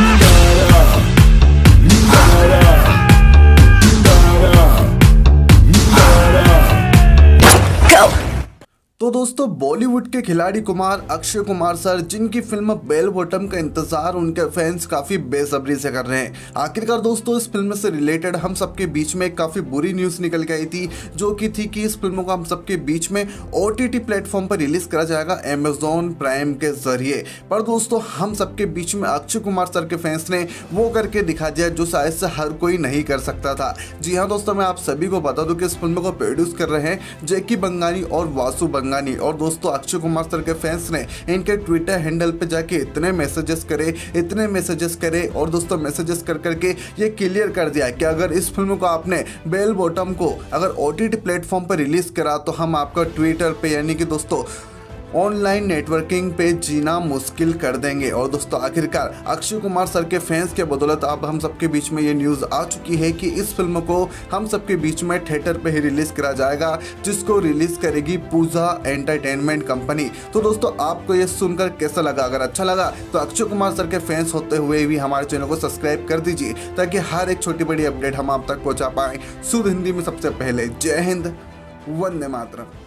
तो दोस्तों, बॉलीवुड के खिलाड़ी कुमार अक्षय कुमार सर, जिनकी फिल्म बेल बॉटम का इंतजार उनके फैंस काफी बेसब्री से कर रहे हैं। आखिरकार दोस्तों, इस फिल्म से रिलेटेड हम सबके बीच में काफी बुरी न्यूज निकल के आई थी, जो कि थी कि इस फिल्म को हम सबके बीच में OTT प्लेटफॉर्म पर रिलीज करा जाएगा Amazon प्राइम के जरिए। पर दोस्तों, हम सबके बीच में अक्षय कुमार सर के फैंस ने वो करके दिखा दिया जो शायद से हर कोई नहीं कर सकता था। जी हाँ दोस्तों, मैं आप सभी को बता दूं कि इस फिल्म को प्रोड्यूस कर रहे हैं जैकी बंगानी और वासु बंगानी। और दोस्तों, अक्षय कुमार सर के फैंस ने इनके ट्विटर हैंडल पे जाके इतने मैसेजेस करे और दोस्तों मैसेजेस कर करके ये क्लियर कर दिया कि अगर इस फिल्म को आपने बेल बॉटम को अगर OTT प्लेटफॉर्म पर रिलीज करा तो हम आपका ट्विटर पे यानी कि दोस्तों ऑनलाइन नेटवर्किंग पे जीना मुश्किल कर देंगे। और दोस्तों, आखिरकार अक्षय कुमार सर के फैंस के बदौलत अब हम सबके बीच में ये न्यूज़ आ चुकी है कि इस फिल्म को हम सबके बीच में थिएटर पे ही रिलीज करा जाएगा, जिसको रिलीज करेगी पूजा एंटरटेनमेंट कंपनी। तो दोस्तों, आपको ये सुनकर कैसा लगा? अगर अच्छा लगा तो अक्षय कुमार सर के फैंस होते हुए भी हमारे चैनल को सब्सक्राइब कर दीजिए, ताकि हर एक छोटी बड़ी अपडेट हम आप तक पहुँचा पाएँ शुद्ध हिंदी में सबसे पहले। जय हिंद, वंदे मातरम।